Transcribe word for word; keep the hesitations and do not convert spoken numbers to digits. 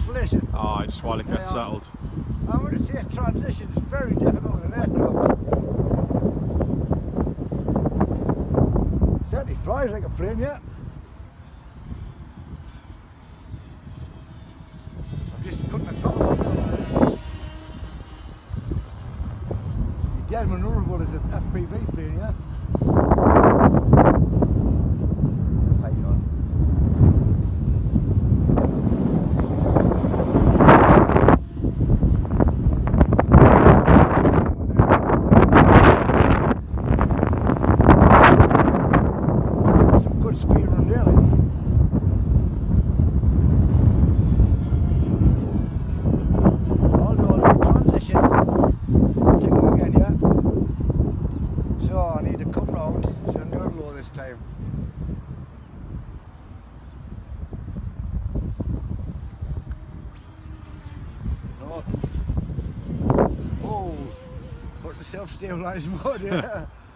collision. Oh, just while it gets Yeah. settled. I want to say a transition is very difficult with an aircraft. Certainly flies like a plane, yeah. I'm just putting the top on. The dead manoeuvrable is an F P V plane, yeah. It's a Python. Oh, put the self-stabilised mode, yeah.